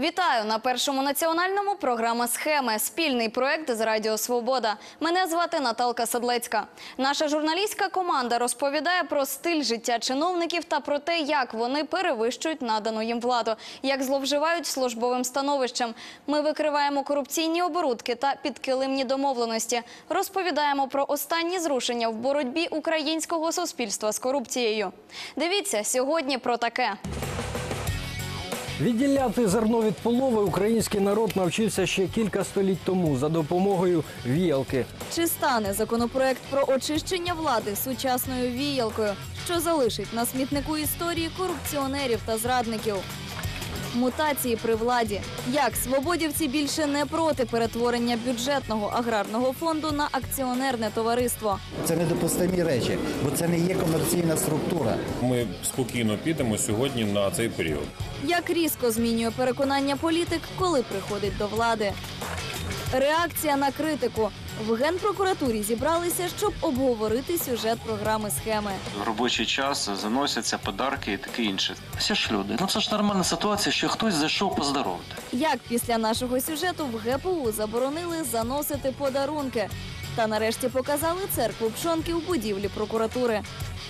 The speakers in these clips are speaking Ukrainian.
Вітаю! На Першому національному програма «Схеми» – спільний проєкт з Радіо Свобода. Мене звати Наталка Садлецька. Наша журналістська команда розповідає про стиль життя чиновників та про те, як вони перевищують надану їм владу, як зловживають службовим становищем. Ми викриваємо корупційні оборудки та підкилимні домовленості. Розповідаємо про останні зрушення в боротьбі українського суспільства з корупцією. Дивіться сьогодні про таке. Відділяти зерно від полови український народ навчився ще кілька століть тому за допомогою віялки. Чи стане законопроект про очищення влади сучасною віялкою, що залишить на смітнику історії корупціонерів та зрадників? Мутації при владі. Як свободівці більше не проти перетворення бюджетного аграрного фонду на акціонерне товариство? Це недопустимі речі, бо це не є комерційна структура. Ми спокійно підемо сьогодні на цей період. Як різко змінює переконання політик, коли приходить до влади? Реакція на критику. В Генпрокуратурі зібралися, щоб обговорити сюжет програми «Схеми». В робочий час заносяться подарки і таке інше. Всі ж люди. Це ж нормальна ситуація, що хтось зайшов поздоровити. Як після нашого сюжету в ГПУ заборонили заносити подарунки. Та нарешті показали церкву пшонки в будівлі прокуратури.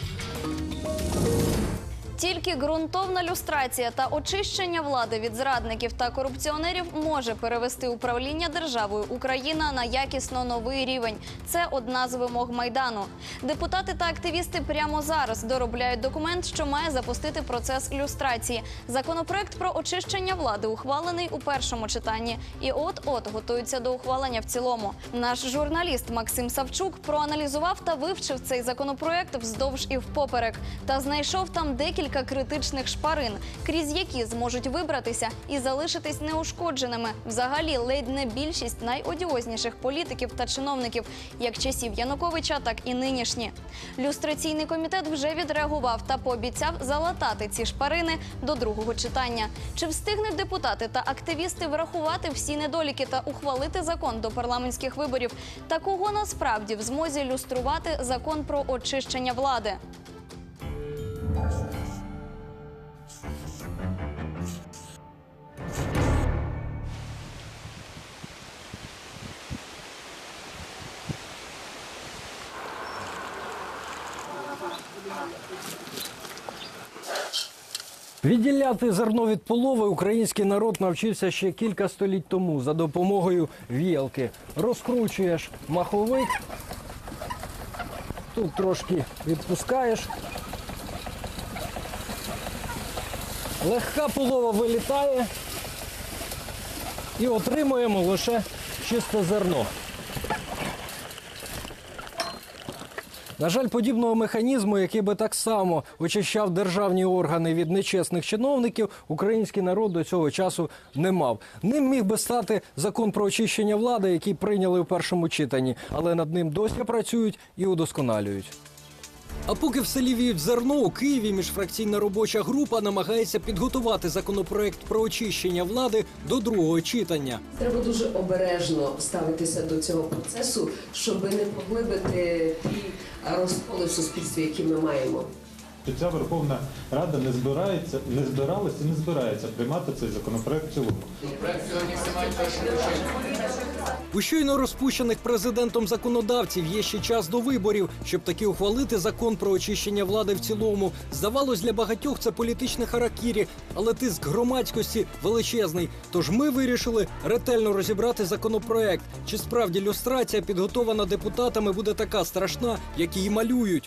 Тільки ґрунтовна люстрація та очищення влади від зрадників та корупціонерів може перевести управління державою Україна на якісно новий рівень. Це одна з вимог Майдану. Депутати та активісти прямо зараз доробляють документ, що має запустити процес люстрації. Законопроект про очищення влади ухвалений у першому читанні. І от-от готується до ухвалення в цілому. Наш журналіст Максим Савчук проаналізував та вивчив цей законопроект вздовж і впоперек. Та знайшов там декілька критичних шпарин, крізь які зможуть вибратися і залишитись неушкодженими взагалі ледь не більшість найодіозніших політиків та чиновників, як часів Януковича, так і нинішні. Люстраційний комітет вже відреагував та пообіцяв залатати ці шпарини до другого читання. Чи встигнуть депутати та активісти врахувати всі недоліки та ухвалити закон до парламентських виборів? Та кого насправді в змозі люструвати закон про очищення влади? Відділяти зерно від полови український народ навчився ще кілька століть тому за допомогою віялки. Розкручуєш маховик, тут трошки відпускаєш. Легка полова вилітає і отримуємо лише чисте зерно. На жаль, подібного механізму, який би так само очищав державні органи від нечесних чиновників, український народ до цього часу не мав. Ним міг би стати закон про очищення влади, який прийняли у першому читанні, але над ним досі працюють і удосконалюють. А поки в селі віють зерно, у Києві міжфракційна робоча група намагається підготувати законопроект про очищення влади до другого читання. Треба дуже обережно ставитися до цього процесу, щоб не поглибити ті розколи в суспільстві, які ми маємо. Ця Верховна Рада не збиралася і не збирається приймати цей законопроект в цілому. У щойно розпущених президентом законодавців є ще час до виборів, щоб таки ухвалити закон про очищення влади в цілому. Здавалось, для багатьох це політичне харакірі, але тиск громадськості величезний. Тож ми вирішили ретельно розібрати законопроект. Чи справді люстрація, підготована депутатами, буде така страшна, як її малюють?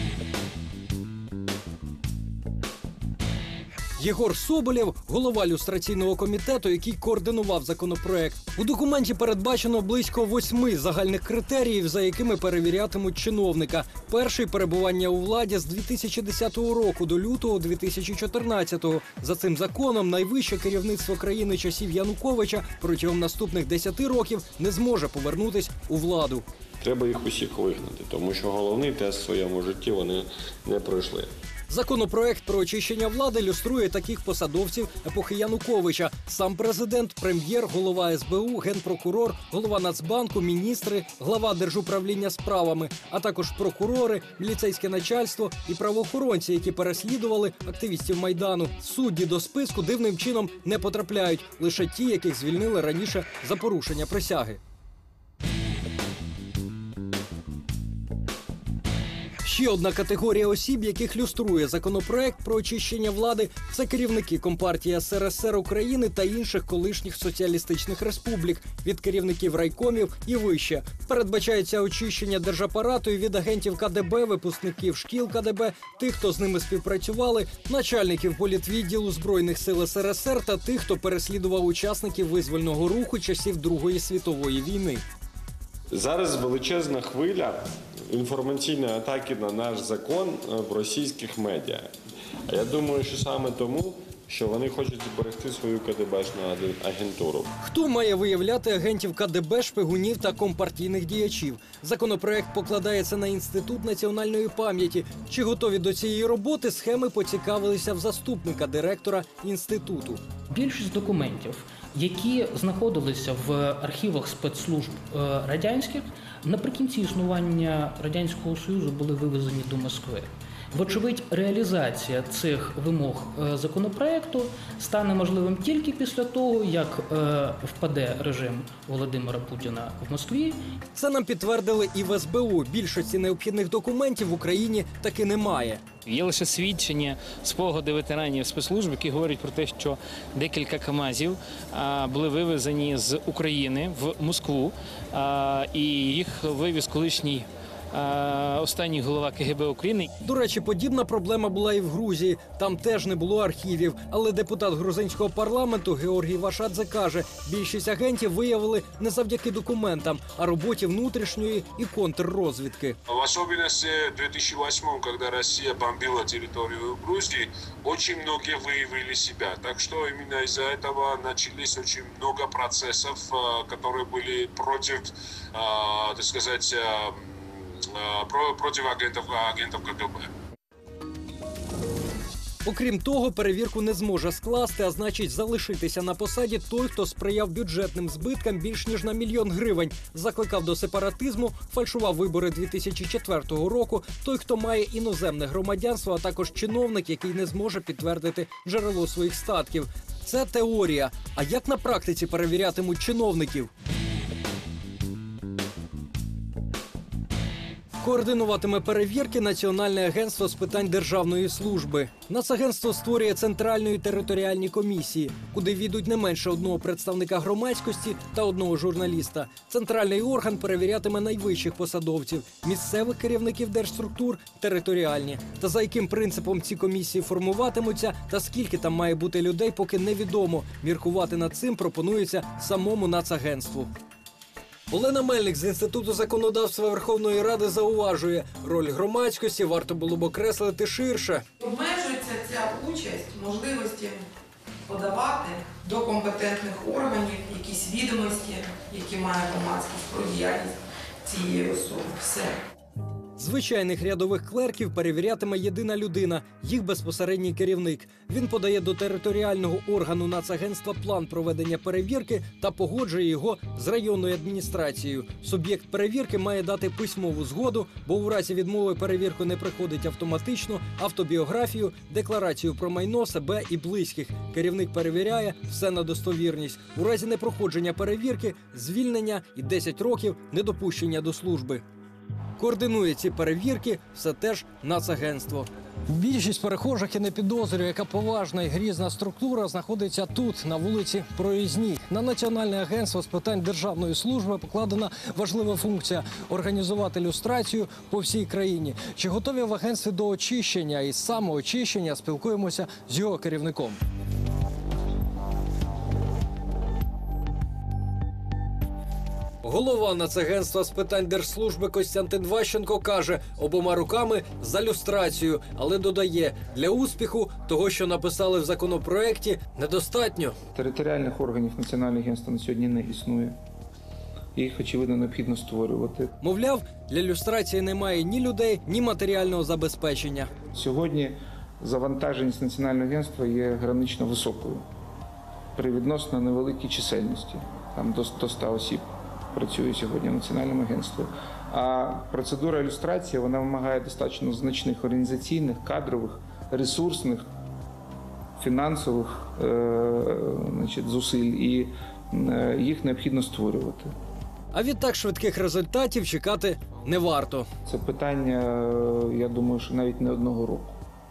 Єгор Соболєв – голова люстраційного комітету, який координував законопроект. У документі передбачено близько 8 загальних критеріїв, за якими перевірятимуть чиновника. Перший – перебування у владі з 2010 року до лютого 2014. За цим законом найвище керівництво країни часів Януковича протягом наступних 10 років не зможе повернутись у владу. Треба їх усіх вигнати, тому що головний тест в своєму житті вони не пройшли. Законопроект про очищення влади люструє таких посадовців епохи Януковича. Сам президент, прем'єр, голова СБУ, генпрокурор, голова Нацбанку, міністри, глава Держуправління справами, а також прокурори, міліцейське начальство і правоохоронці, які переслідували активістів Майдану. Судді до списку дивним чином не потрапляють. Лише ті, яких звільнили раніше за порушення присяги. Ще одна категорія осіб, яких люструє законопроект про очищення влади – це керівники Компартії СРСР України та інших колишніх соціалістичних республік, від керівників райкомів і вище. Передбачається очищення держапарату і від агентів КДБ, випускників шкіл КДБ, тих, хто з ними співпрацювали, начальників політвідділу Збройних сил СРСР та тих, хто переслідував учасників визвольного руху часів Другої світової війни. Зараз величезна хвиля інформаційної атаки на наш закон в російських медіа. А я думаю, що саме тому, що вони хочуть зберегти свою КДБшну агентуру. Хто має виявляти агентів КДБ, шпигунів та компартійних діячів? Законопроект покладається на Інститут національної пам'яті. Чи готові до цієї роботи, схеми поцікавилися в заступника директора інституту. Більшість документів, які знаходилися в архівах спецслужб радянських, наприкінці існування Радянського Союзу були вивезені до Москви. Вочевидь, реалізація цих вимог законопроекту стане можливим тільки після того, як впаде режим Володимира Путіна в Москві. Це нам підтвердили і в СБУ. Більшості необхідних документів в Україні таки немає. Є лише свідчення, спогади ветеранів спецслужб, які говорять про те, що декілька КАМАЗів були вивезені з України в Москву, і їх вивіз колишній останній голова КГБ України. До речі, подібна проблема була і в Грузії. Там теж не було архівів. Але депутат грузинського парламенту Георгій Вашадзе каже, більшість агентів виявили не завдяки документам, а роботі внутрішньої і контррозвідки. В особенности в 2008, когда Россия бомбила территорию Грузии, очень многие выявили себя. Так что именно из-за этого начались очень много процессов, которые были против, так сказать, против агентов КГБ. Окрім того, перевірку не зможе скласти, а значить залишитися на посаді той, хто сприяв бюджетним збиткам більш ніж на 1 мільйон гривень, закликав до сепаратизму, фальшував вибори 2004 року, той, хто має іноземне громадянство, а також чиновник, який не зможе підтвердити джерело своїх статків. Це теорія. А як на практиці перевірятимуть чиновників? Координуватиме перевірки Національне агентство з питань державної служби. Нацагентство створює центральні територіальні комісії, куди війдуть не менше одного представника громадськості та одного журналіста. Центральний орган перевірятиме найвищих посадовців, місцевих керівників держструктур, територіальні. Та за яким принципом ці комісії формуватимуться та скільки там має бути людей, поки невідомо. Міркувати над цим пропонується самому Нацагентству. Олена Мельник з Інституту законодавства Верховної Ради зауважує, роль громадськості варто було б окреслити ширше. Обмежується ця участь можливості подавати до компетентних органів якісь відомості, які має громадськість про діяльність цієї особи. Все. Звичайних рядових клерків перевірятиме єдина людина – їх безпосередній керівник. Він подає до територіального органу Нацагентства план проведення перевірки та погоджує його з районною адміністрацією. Суб'єкт перевірки має дати письмову згоду, бо у разі відмови перевірку не приходить автоматично, автобіографію, декларацію про майно, себе і близьких. Керівник перевіряє все на достовірність. У разі непроходження перевірки – звільнення і 10 років недопущення до служби. Координує ці перевірки все теж Нацагентство. Більшість перехожих і не підозрює, яка поважна і грізна структура знаходиться тут, на вулиці Проїзній. На Національне агентство з питань державної служби покладена важлива функція – організувати люстрацію по всій країні. Чи готові в агентстві до очищення і самоочищення, спілкуємося з його керівником. Голова Нацагентства з питань держслужби Костянтин Ващенко каже, обома руками за люстрацію, але додає, для успіху того, що написали в законопроекті, недостатньо. Територіальних органів Національного агентства на сьогодні не існує. Їх, очевидно, необхідно створювати. Мовляв, для люстрації немає ні людей, ні матеріального забезпечення. Сьогодні Завантаженість Національного агентства є гранично високою при відносно невеликій чисельності. Там до 100 осіб працює сьогодні в Національному агентстві. А процедура ілюстрації, вона вимагає достатньо значних організаційних, кадрових, ресурсних, фінансових зусиль, і їх необхідно створювати. А відтак швидких результатів чекати не варто. Це питання, я думаю, що навіть не одного року.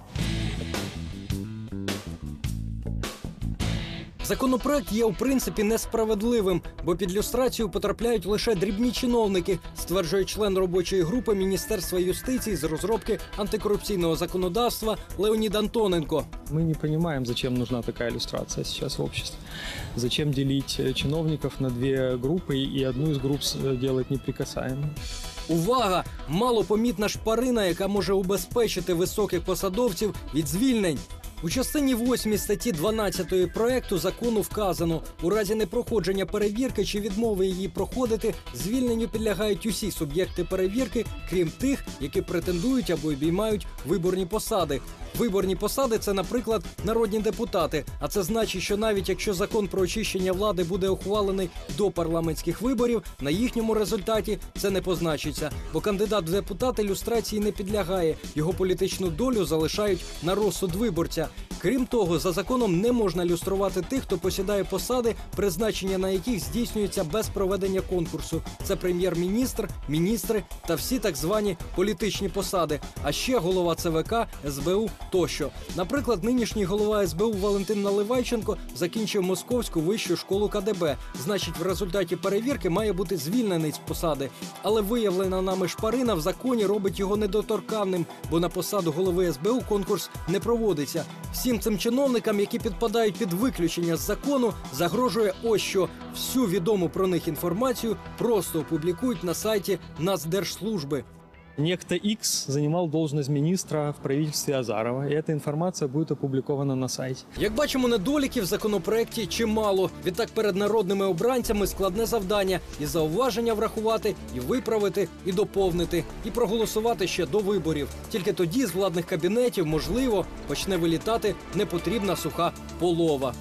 Законопроект є у принципі несправедливим, бо під люстрацію потрапляють лише дрібні чиновники, стверджує член робочої групи Міністерства юстиції з розробки антикорупційного законодавства Леонід Антоненко. Мы не понимаем, зачем нужна такая иллюстрация сейчас в обществе. Зачем делить чиновников на две группы и одну из групп делать неприкасаемой. Увага! Малопомітна шпарина, яка може убезпечити високих посадовців від звільнень. У частині 8 статті 12 проекту закону вказано, у разі непроходження перевірки чи відмови її проходити, звільненню підлягають усі суб'єкти перевірки, крім тих, які претендують або обіймають виборні посади. Виборні посади – це, наприклад, народні депутати. А це значить, що навіть якщо закон про очищення влади буде ухвалений до парламентських виборів, на їхньому результаті це не позначиться. Бо кандидат в депутати люстрації не підлягає. Його політичну долю залишають на розсуд виборця. Крім того, за законом не можна люструвати тих, хто посідає посади, призначення на яких здійснюється без проведення конкурсу. Це прем'єр-міністр, міністри та всі так звані політичні посади. А ще голова ЦВК, СБУ тощо. Наприклад, нинішній голова СБУ Валентин Наливайченко закінчив Московську вищу школу КДБ. Значить, в результаті перевірки має бути звільнений з посади. Але виявлена нами шпарина в законі робить його недоторканним, бо на посаду голови СБУ конкурс не проводиться. Всім цим чиновникам, які підпадають під виключення з закону, загрожує ось що. Всю відому про них інформацію просто опублікують на сайті Нацдержслужби. Некто X занимал должность министра в правительстве Азарова, и эта информация будет опубликована на сайте. Як бачимо, недоліків в законопроекті чимало. Відтак перед народними обранцями складне завдання – і зауваження врахувати, і виправити, і доповнити, і проголосувати ще до виборів. Тільки тоді з владних кабінетів, можливо, почне вилітати непотрібна суха полова.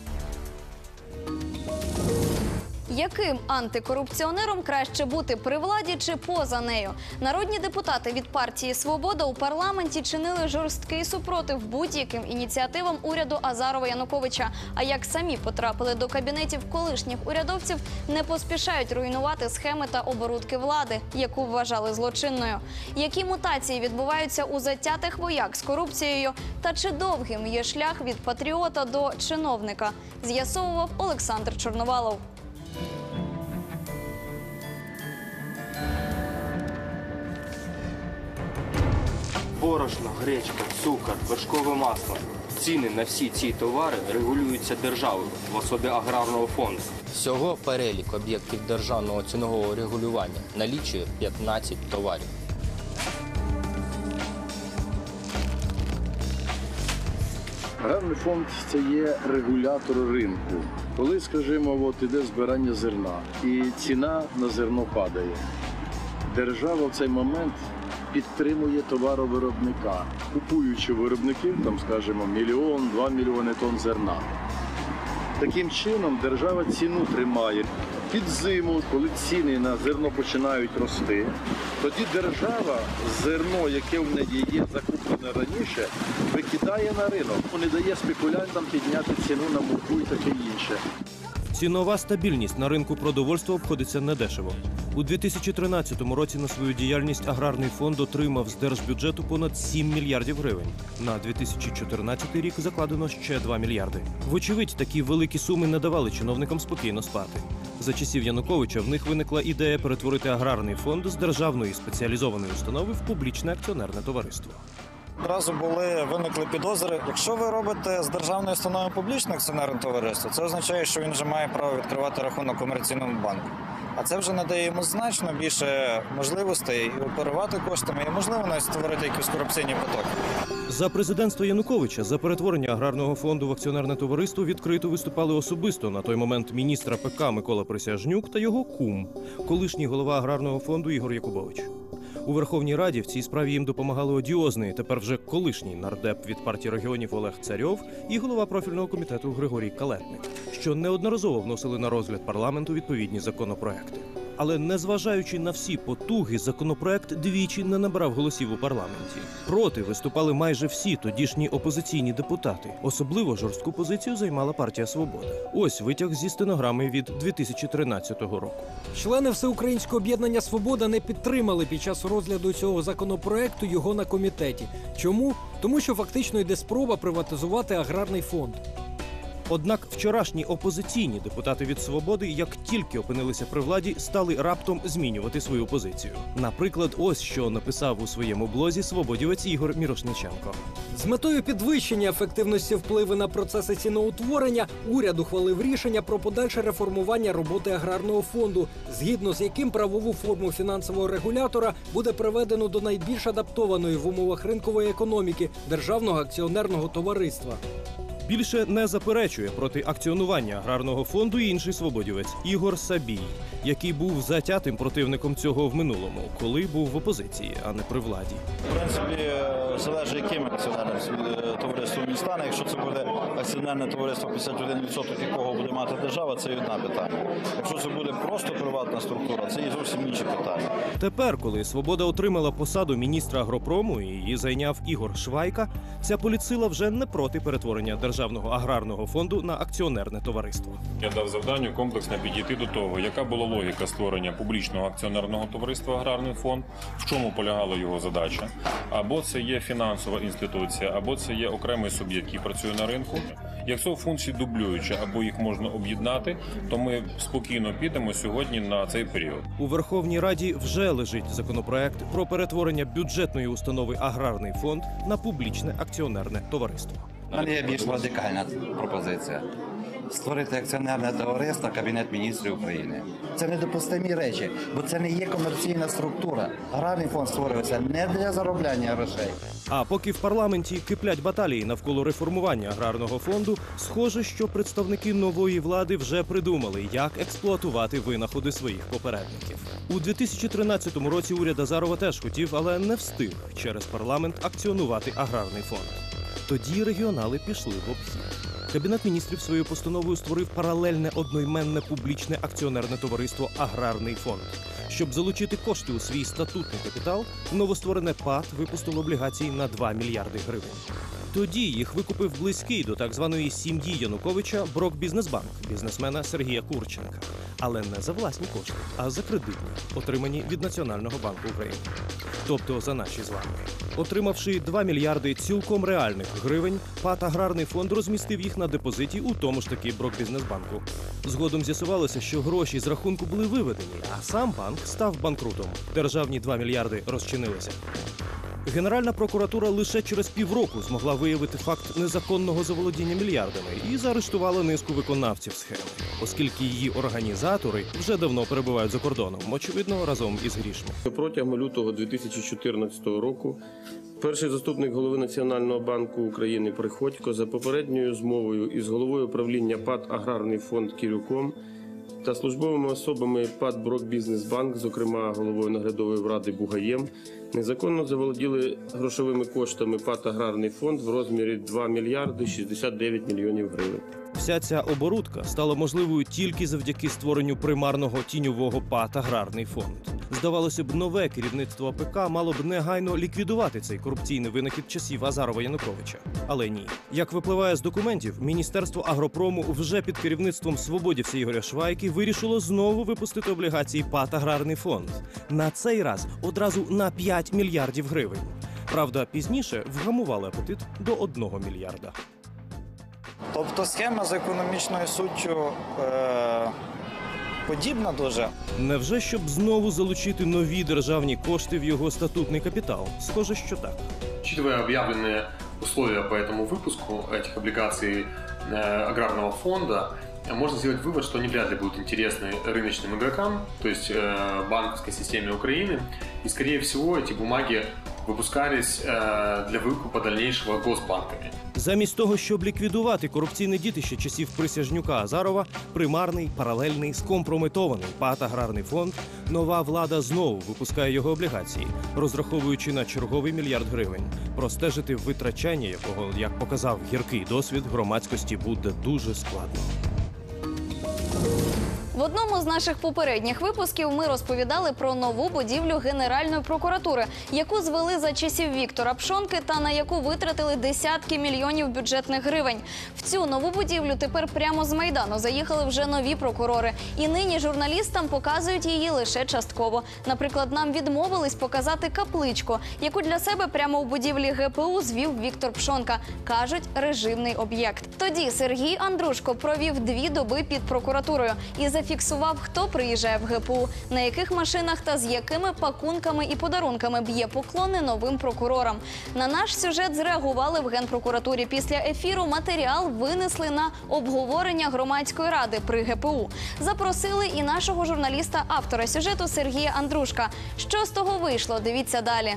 Яким антикорупціонером краще бути при владі чи поза нею? Народні депутати від партії «Свобода» у парламенті чинили жорсткий супротив будь-яким ініціативам уряду Азарова-Януковича. А як самі потрапили до кабінетів колишніх урядовців, не поспішають руйнувати схеми та оборудки влади, яку вважали злочинною. Які мутації відбуваються у затятих вояк з корупцією? Та чи довгим є шлях від патріота до чиновника? З'ясовував Олександр Чорновалов. Борошно, гречка, цукор, вершкове масло. Ціни на всі ці товари регулюються державою в особі аграрного фонду. Всього перелік об'єктів державного цінового регулювання налічує 15 товарів. Аграрний фонд – це є регулятор ринку. Коли, скажімо, іде збирання зерна і ціна на зерно падає, держава в цей момент підтримує товаровиробника, купуючи виробників, там, скажімо, 1-2 мільйони тонн зерна. Таким чином держава ціну тримає. Під зиму, коли ціни на зерно починають рости, тоді держава зерно, яке в неї є закуплене раніше, викидає на ринок. Не дає спекулянтам підняти ціну на муку і таке інше. Цінова стабільність на ринку продовольства обходиться недешево. У 2013 році на свою діяльність аграрний фонд отримав з держбюджету понад 7 мільярдів гривень. На 2014 рік закладено ще 2 мільярди. Вочевидь, такі великі суми не давали чиновникам спокійно спати. За часів Януковича в них виникла ідея перетворити аграрний фонд з державної спеціалізованої установи в публічне акціонерне товариство. Одразу виникли підозри. Якщо ви робите з державної установи публічне акціонерне товариство, це означає, що він вже має право відкривати рахунок в комерційному банку. А це вже надає йому значно більше можливостей оперувати коштами і, можливо, навіть створити якісь корупційні потоки. За президентства Януковича за перетворення аграрного фонду в акціонерне товариство відкрито виступали особисто на той момент міністр АПК Микола Присяжнюк та його кум, колишній голова аграрного фонду Ігор Якубович. У Верховній Раді в цій справі їм допомагали одіозний, тепер вже колишній нардеп від партії регіонів Олег Царьов і голова профільного комітету Григорій Калетник, що неодноразово вносили на розгляд парламенту відповідні законопроекти. Але незважаючи на всі потуги, законопроект двічі не набрав голосів у парламенті. Проти виступали майже всі тодішні опозиційні депутати. Особливо жорстку позицію займала партія «Свобода». Ось витяг зі стенограми від 2013 року. Члени Всеукраїнського об'єднання «Свобода» не підтримали під час розгляду цього законопроекту його на комітеті. Чому? Тому що фактично йде спроба приватизувати аграрний фонд. Однак вчорашні опозиційні депутати від «Свободи», як тільки опинилися при владі, стали раптом змінювати свою позицію. Наприклад, ось що написав у своєму блозі свободівець Ігор Мірошниченко. З метою підвищення ефективності впливу на процеси ціноутворення уряд ухвалив рішення про подальше реформування роботи аграрного фонду, згідно з яким правову форму фінансового регулятора буде приведено до найбільш адаптованої в умовах ринкової економіки державного акціонерного товариства. Більше не заперечує проти акціонування аграрного фонду і інший свободівець Ігор Сабій, який був затятим противником цього в минулому, коли був в опозиції, а не при владі. В принципі, залежить, яким акціонерним товариством він стане. Якщо це буде акціонерне товариство 51%, якого буде мати держава, це одне питання. Якщо це буде просто приватна структура, це і зовсім інші питання. Тепер, коли «Свобода» отримала посаду міністра агропрому і її зайняв Ігор Швайка, ця політсила вже не проти перетворення Державного аграрного фонду на акціонерне товариство. Я дав завдання комплексно підійти до того, яка була логіка створення публічного акціонерного товариства «Аграрний фонд», в чому полягала його задача. Або це є фінансова інституція, або це є окремий суб'єкт, який працює на ринку. Якщо функції дублюючі, або їх можна об'єднати, то ми спокійно підемо сьогодні на цей період. У Верховній Раді вже лежить законопроект про перетворення бюджетної установи «Аграрний фонд» на публічне акціонерне товариство. У мене є більш радикальна пропозиція. Створити акціонерне товариство Кабінет міністрів України. Це недопустимі речі, бо це не є комерційна структура. Аграрний фонд створюється не для заробляння грошей. А поки в парламенті киплять баталії навколо реформування аграрного фонду, схоже, що представники нової влади вже придумали, як експлуатувати винаходи своїх попередників. У 2013 році уряд Азарова теж хотів, але не встиг через парламент акціонувати аграрний фонд. Тоді регіонали пішли в обхід. Кабінет міністрів своєю постановою створив паралельне одноіменне публічне акціонерне товариство «Аграрний фонд». Щоб залучити кошти у свій статутний капітал, новостворене ПАТ випустило облігації на 2 мільярди гривень. Тоді їх викупив близький до так званої сім'ї Януковича Брокбізнесбанк, бізнесмена Сергія Курченка. Але не за власні кошти, а за кредитні, отримані від Національного банку України. Тобто за наші з вами. Отримавши 2 мільярди цілком реальних гривень, ПАТ «Аграрний фонд» розмістив їх на депозиті у тому ж таки Брокбізнесбанку. Згодом з'ясувалося, що гроші з рахунку були виведені, а сам банк став банкрутом. Державні 2 мільярди розчинилися. Генеральна прокуратура лише через півроку змогла виявити факт незаконного заволодіння мільярдами і заарештувала низку виконавців схеми, оскільки її організатори вже давно перебувають за кордоном, очевидно, разом із грішми. Протягом лютого 2014 року перший заступник голови Національного банку України Приходько за попередньою змовою із головою правління ПАТ «Аграрний фонд» Кірюком та службовими особами ПАТ «Брокбізнесбанк», зокрема головою наглядової ради Бугаєм, незаконно заволоділи грошовими коштами ПАТ «Аграрний фонд» в розмірі 2 мільярди 69 мільйонів гривень. Вся ця оборудка стала можливою тільки завдяки створенню примарного тіньового ПАТ «Аграрний фонд». Здавалося б, нове керівництво АПК мало б негайно ліквідувати цей корупційний винахід часів Азарова-Януковича. Але ні. Як випливає з документів, Міністерство агропрому вже під керівництвом свободівця Ігоря Швайки вирішило знову випустити облігації ПАТ «Аграрний фонд». На цей раз одразу на 5 мільярдів гривень. Правда, пізніше вгамували апетит до 1 мільярда. Тобто схема з економічною суттю подібна дуже. Невже щоб знову залучити нові державні кошти в його статутний капітал? Схоже, що так. Учитывая объявленные условия по этому выпуску этих облигаций аграрного фонда, можно сделать вывод, что они вряд ли будут интересны рыночным игрокам, то есть банковской системе Украины. И, скорее всего, эти бумаги выпускались для выкупа дальнейшего госбанками. Замість того, щоб ліквідувати корупційне дітище часів Присяжнюка Азарова, примарний, паралельний, скомпрометований ПАТ «Аграрний фонд», нова влада знову випускає його облігації, розраховуючи на черговий мільярд гривень. Простежити витрачання якого, як показав гіркий досвід, громадськості буде дуже складно. В одному з наших попередніх випусків ми розповідали про нову будівлю Генеральної прокуратури, яку звели за часів Віктора Пшонки та на яку витратили десятки мільйонів бюджетних гривень. В цю нову будівлю тепер прямо з Майдану заїхали вже нові прокурори. І нині журналістам показують її лише частково. Наприклад, нам відмовились показати капличку, яку для себе прямо в будівлі ГПУ звів Віктор Пшонка. Кажуть, режимний об'єкт. Тоді Сергій Андрушко провів 2 доби під прокуратурою і зафіксував, хто приїжджає в ГПУ, на яких машинах та з якими пакунками і подарунками б'є поклони новим прокурорам. На наш сюжет зреагували в Генпрокуратурі. Після ефіру матеріал винесли на обговорення громадської ради при ГПУ. Запросили і нашого журналіста-автора сюжету Сергія Андрушка. Що з того вийшло? Дивіться далі.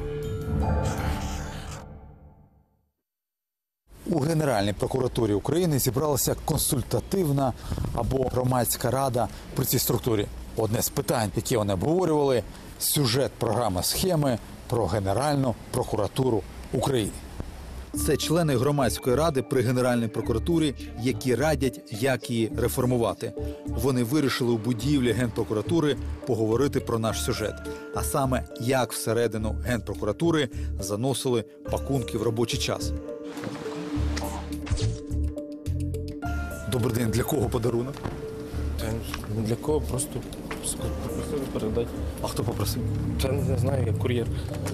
У Генеральній прокуратурі України зібралася консультативна або громадська рада при цій структурі. Одне з питань, які вони обговорювали – сюжет програми «Схеми» про Генеральну прокуратуру України. Це члени громадської ради при Генеральній прокуратурі, які радять, як її реформувати. Вони вирішили у будівлі Генпрокуратури поговорити про наш сюжет. А саме, як всередину Генпрокуратури заносили пакунки в робочий час. Добрий день. Для кого подарунок? Для кого? Просто попросили передати. А хто попросив? Це не знаю, як кур'єр.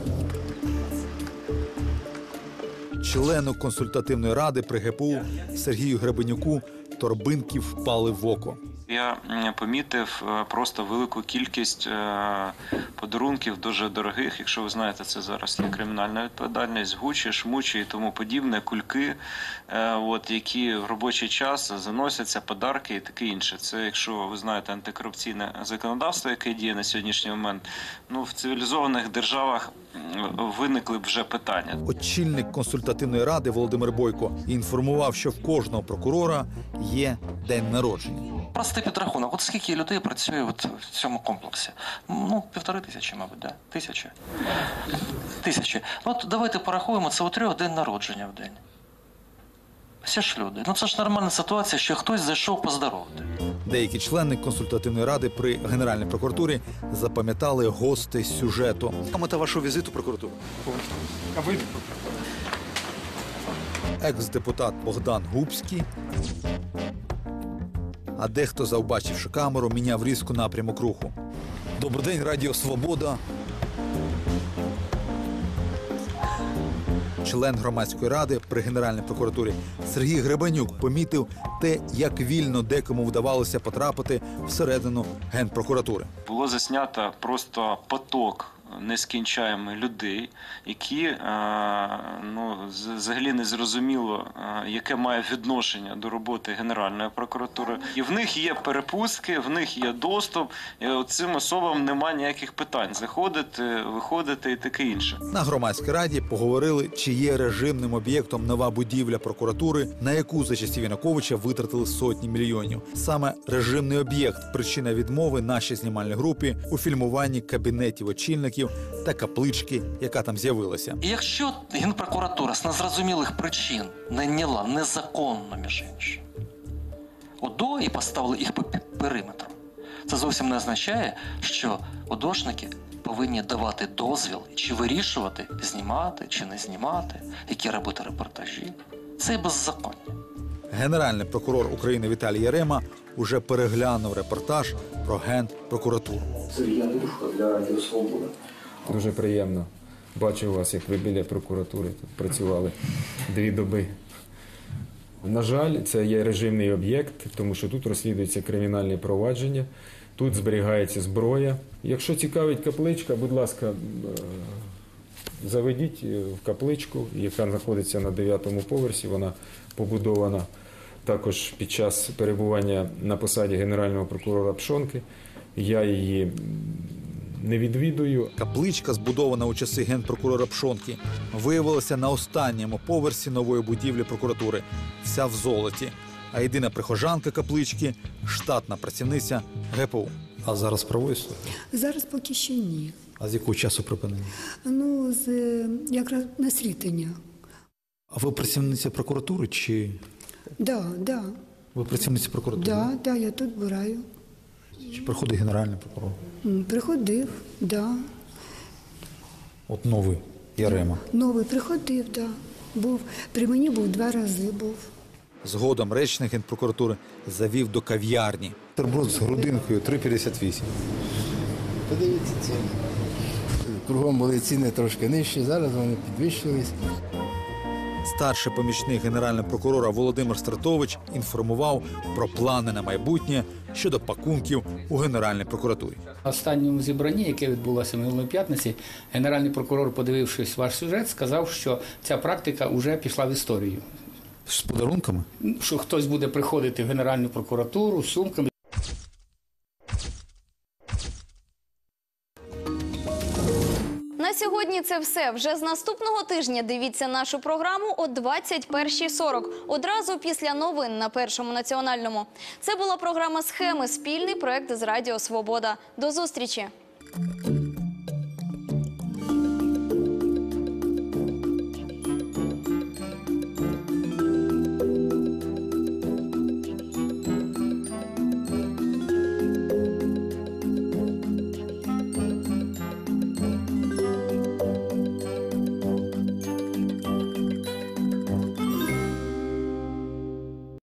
Члену консультативної ради при ГПУ Сергію Гребенюку торбинки впали в око. Я помітив просто велику кількість подарунків дуже дорогих. Якщо ви знаєте, це зараз є кримінальна відповідальність, гучі, шмучі і тому подібне, кульки, які в робочий час заносяться, подарки і таке інше. Це, якщо ви знаєте, антикорупційне законодавство, яке діє на сьогоднішній момент, в цивілізованих державах виникли б вже питання. Очільник консультативної ради Володимир Бойко інформував, що в кожного прокурора є день народження. Простий підрахунок. От скільки людей працює в цьому комплексі? 1500, мабуть, да? 1000. 1000. От давайте порахуємо, це у 3 день народження в день. Всі ж люди. Це ж нормальна ситуація, що хтось зайшов поздоровити. Деякі члени консультативної ради при Генеральній прокуратурі запам'ятали гостей сюжету. Яка мета вашого візиту в прокуратуру? Екс-депутат Богдан Губський. А дехто, завбачивши камеру, міняв різко напрямок руху. Добрий день, Радіо Свобода. Член громадської ради при Генеральній прокуратурі Сергій Гребенюк помітив те, як вільно декому вдавалося потрапити всередину Генпрокуратури. Було заснято просто поток нескінчаємих людей, які взагалі не зрозуміло, яке має відношення до роботи Генеральної прокуратури. І в них є перепустки, в них є доступ, і цим особам немає ніяких питань заходити, виходити і таке інше. На громадській раді поговорили, чи є режимним об'єктом нова будівля прокуратури, на яку за часів Януковича витратили сотні мільйонів. Саме режимний об'єкт – причина відмови нашій знімальній групі у фільмуванні кабінетів очільників та каплички, яка там з'явилася. І якщо Генпрокуратура з незрозумілих причин найняла незаконно, між іншим, ОДО і поставили їх по периметру, це зовсім не означає, що ОДОшники повинні давати дозвіл чи вирішувати, знімати чи не знімати, які робити репортажі. Це беззаконня. Генеральний прокурор України Віталій Ярема уже переглянув репортаж про Генпрокуратуру. Сергій Андрушко для Радіо Свобода. Дуже приємно. Бачу вас, як ви біля прокуратури тут працювали 2 доби. На жаль, це є режимний об'єкт, тому що тут розслідується кримінальне провадження, тут зберігається зброя. Якщо цікавить капличка, будь ласка, заведіть в капличку, яка знаходиться на 9-му поверсі. Вона побудована також під час перебування на посаді Генерального прокурора Пшонки. Я її не відвідую. Капличка, збудована у часи генпрокурора Пшонки, виявилася на останньому поверсі нової будівлі прокуратури. Вся в золоті. А єдина прихожанка каплички – штатна працівниця ГПУ. А зараз проводиться? Зараз поки ще ні. А з якого часу припинення? Ну, якраз на Світання. А ви працівниця прокуратури чи… Да. Ви працівниця прокуратури? Да, я тут бираю. Чи приходить генеральний прокурор? Приходив, да. От новий Ярема. Новий приходив, да. Був. При мені був 2 рази був. Згодом речник Генпрокуратури завів до кав'ярні. Терброд з грудинкою 3,58. Подивіться ціни. Кругом були ціни трошки нижчі, зараз вони підвищились. Старший помічник генерального прокурора Володимир Стратович інформував про плани на майбутнє щодо пакунків у Генеральній прокуратурі. На останньому зібранні, яке відбулося минулої п'ятниці, генеральний прокурор, подивившись ваш сюжет, сказав, що ця практика вже пішла в історію. З подарунками? Що хтось буде приходити в Генеральну прокуратуру з сумками. На сьогодні це все. Вже з наступного тижня дивіться нашу програму о 21:40. Одразу після новин на Першому національному. Це була програма «Схеми», спільний проект з Радіо Свобода. До зустрічі!